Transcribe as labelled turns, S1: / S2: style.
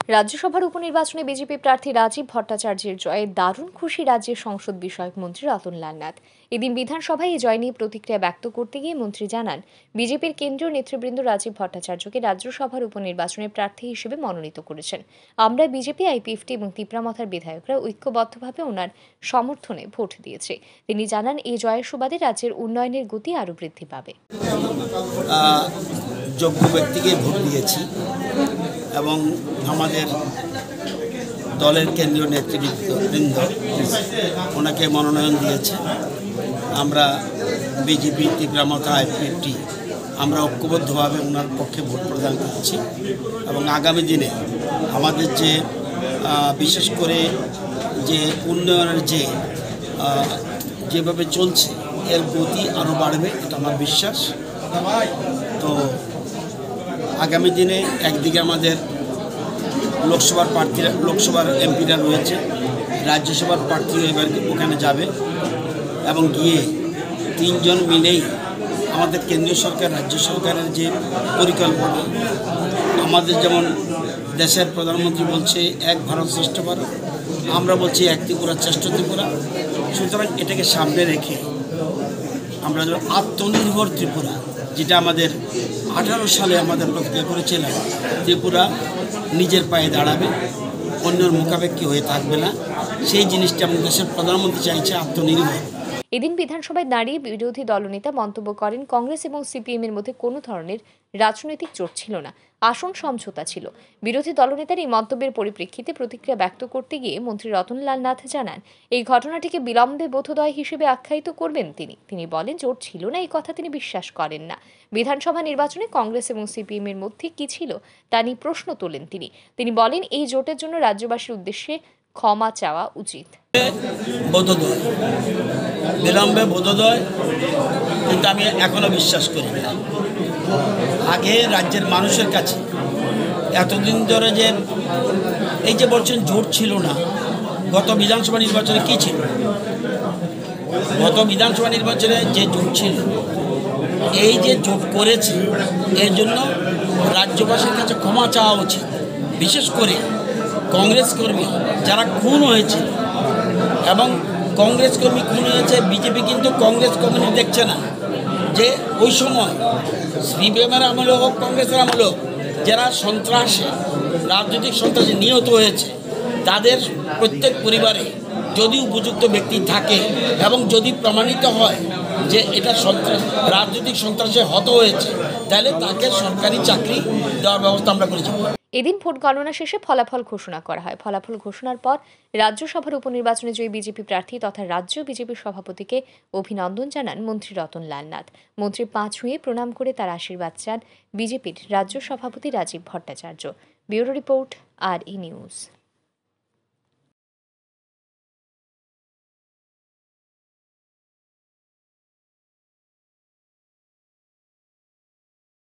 S1: রাজ্যসভার উপনির্বাচনে বিজেপি প্রার্থী রাজীব ভট্টাচার্যের জয়ে দারুণ খুশি রাজ্যের সংসদ বিষয়ক মন্ত্রী রতনলাল নাথ। এদিন বিধানসভায় এই জয় নিয়ে প্রতিক্রিয়া ব্যক্ত করতে গিয়ে মন্ত্রী জানান, বিজেপির কেন্দ্রীয় নেতৃবৃন্দ রাজীব ভট্টাচার্যকে রাজ্যসভার উপনির্বাচনে প্রার্থী হিসেবে মনোনীত করেছেন। আমরা বিজেপি, আইপিএফটি এবং তিপ্রামথার বিধায়করা ঐক্যবদ্ধভাবে ওনার সমর্থনে ভোট দিয়েছে। তিনি জানান, এই জয়ের সুবাদে রাজ্যের উন্নয়নের গতি আরও বৃদ্ধি পাবে।
S2: যোগ্য ব্যক্তিকে ভোট দিয়েছি এবং আমাদের দলের কেন্দ্রীয় নেতৃবৃন্দ ওনাকে মনোনয়ন দিয়েছে। আমরা বিজেপি, তিপ্রামথা, আইপিএফটি আমরা ঐক্যবদ্ধভাবে ওনার পক্ষে ভোট প্রদান করছি এবং আগামী দিনে আমাদের যে বিশেষ করে যে উন্নয়নের যেভাবে চলছে এর গতি আরও বাড়বে, এটা আমার বিশ্বাস। তো আগামী দিনে একদিকে আমাদের লোকসভার এমপিরা রয়েছে, রাজ্যসভার প্রার্থীরা এবার ওখানে যাবে এবং গিয়ে তিনজন মিলেই আমাদের কেন্দ্রীয় সরকার, রাজ্য সরকারের যে পরিকল্পনা, আমাদের যেমন দেশের প্রধানমন্ত্রী বলছে এক ভারত শ্রেষ্ঠ ভারত, আমরা বলছি এক ত্রিপুরা শ্রেষ্ঠ ত্রিপুরা। সুতরাং এটাকে সামনে রেখে আমরা আত্মনির্ভর ত্রিপুরা, যেটা আমাদের 18 সালে আমাদের প্রতিজ্ঞা করেছিলাম, ত্রিপুরা নিজের পায়ে দাঁড়াবে, অন্যের মুখাপেক্ষী হয়ে থাকবে না, সেই জিনিসটা আমাদের দেশের প্রধানমন্ত্রী চাইছে, আত্মনির্ভর।
S1: এদিন বিধানসভায় দাঁড়িয়ে বিরোধী দলনেতা মন্তব্য করেন, কংগ্রেস এবং সিপিএম এর মধ্যে কোনো ধরনের রাজনৈতিক জোট ছিল না, আসন সমঝোতা ছিল। বিরোধী দলনেতার এই মন্তব্যের পরিপ্রেক্ষিতে প্রতিক্রিয়া ব্যক্ত করতে গিয়ে মন্ত্রী রতনলাল নাথ জানান, এই ঘটনাটিকে বিলম্বে বোধোদয় হিসেবে আখ্যায়িত করবেন তিনি বলেন, জোট ছিল না এই কথা তিনি বিশ্বাস করেন না। বিধানসভা নির্বাচনে কংগ্রেস এবং সিপিএম এর মধ্যে কি ছিল তা নিয়ে প্রশ্ন তোলেন তিনি বলেন, এই জোটের জন্য রাজ্যবাসীর উদ্দেশ্যে ক্ষমা চাওয়া উচিত।
S2: বিলম্বে বোধোদয়, কিন্তু আমি এখনো বিশ্বাস করি না। আগে রাজ্যের মানুষের কাছে এতদিন ধরে যে এই যে বলছেন জোট ছিল না, গত বিধানসভা নির্বাচনে কি ছিল? গত বিধানসভা নির্বাচনে যে জোট ছিল, এই যে জোট করেছে এর জন্য রাজ্যবাসীর কাছে ক্ষমা চাওয়া উচিত। বিশেষ করে কংগ্রেস কর্মী যারা খুন হয়েছে, এবং কংগ্রেস কর্মী খুন হয়েছে, বিজেপি কিন্তু কংগ্রেস কর্মী দেখছে না যে ওই সময় সিপিএমের আমলে হোক, কংগ্রেসের আমলে হোক, যারা রাজনৈতিক সন্ত্রাসে নিহত হয়েছে, তাদের প্রত্যেক পরিবারে যদি উপযুক্ত ব্যক্তি থাকে এবং যদি প্রমাণিত হয় যে এটা রাজনৈতিক সন্ত্রাসে হত হয়েছে, তাহলে তাকে সরকারি চাকরি দেওয়ার ব্যবস্থা আমরা করেছি।
S1: এদিন ভোট গণনা শেষে ফলাফল ঘোষণা করা হয়। ফলাফল ঘোষণার পর রাজ্যসভার উপনির্বাচনে জয়ী বিজেপি প্রার্থী তথা রাজ্য বিজেপির সভাপতিকে অভিনন্দন জানান মন্ত্রী রতনলাল নাথ। মন্ত্রী পা ছুঁয়ে প্রণাম করে তার আশীর্বাদ চান বিজেপির রাজ্য সভাপতি Rajib Bhattacharya. Bureau report, RE news.